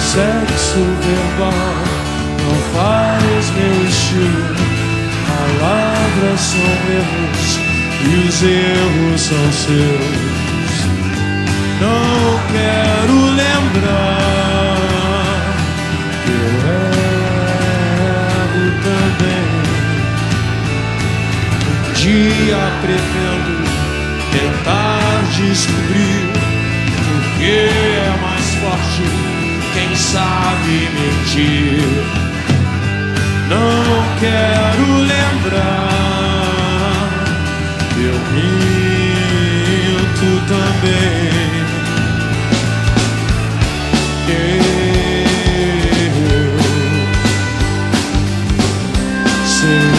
Sexo verbal não faz meu estilo. Palavras são erros e os erros são seus. Não quero lembrar que eu erro também. Um dia pretendo tentar descobrir por que é mais forte quem sabe mentir. Não quero lembrar, eu minto também. Eu sei.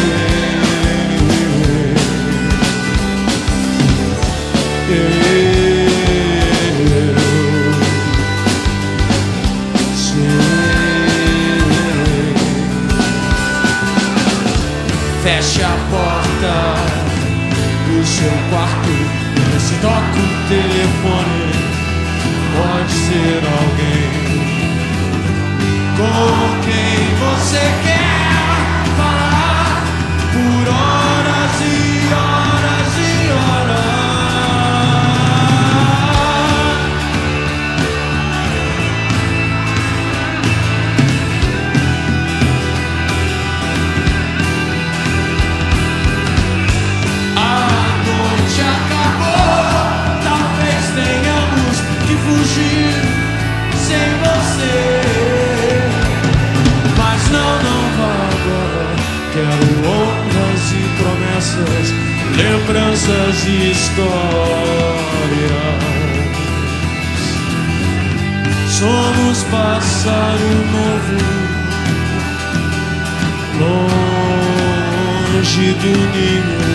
Feche a porta do seu quarto, se toca o telefone, pode ser alguém com quem você quer falar por horas e horas e horas. Sem você, mas não vá agora. Quero honras e promessas, lembranças e histórias. Somos pássaro novo, longe do ninho.